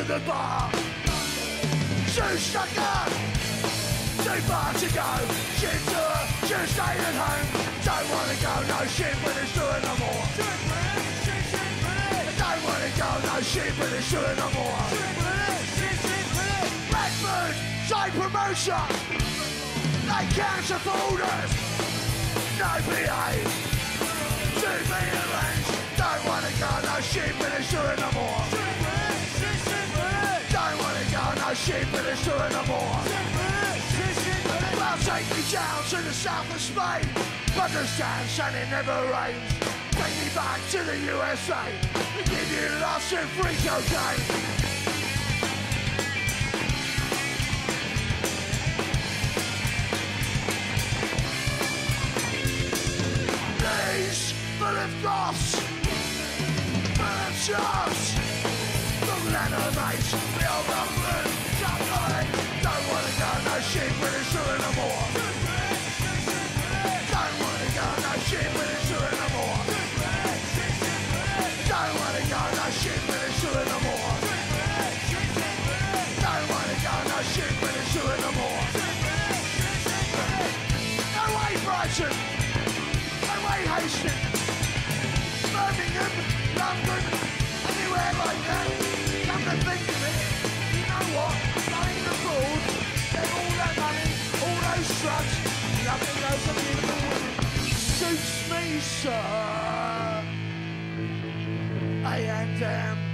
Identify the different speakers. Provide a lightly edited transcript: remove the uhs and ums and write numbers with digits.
Speaker 1: the bar. Too sucker, too far to go. Shit tour, just staying at home. Don't wanna go, no shit when it's doing no more. Don't wanna go, no shit when it's doing no more. Redford, side promotion. They can't afford us. No PA, 2 meter range. Don't wanna go, no shit when it's doing no more. Don't wanna go, no shit when it's doing no more. Well, take me down to the south of Spain. Understand, and it never rains. Take me back to the USA. Give you lost in free cocaine. Knees full of goss, full of shots. Full enemies, we all run through. Stop lying. Don't wanna go, no shit when it's doing no more. Don't wanna go, no shit when it's doing no more. Don't wanna go, no shit when it's doing no more. Don't wanna go, no shit when it's doing no more. No way Brighton, no way Hastings, Birmingham, London, anywhere like that. Come to think of it, you know what? Playing abroad, get all that money, all those drugs, nothing goes on the women. Suits me, sir. I am damn.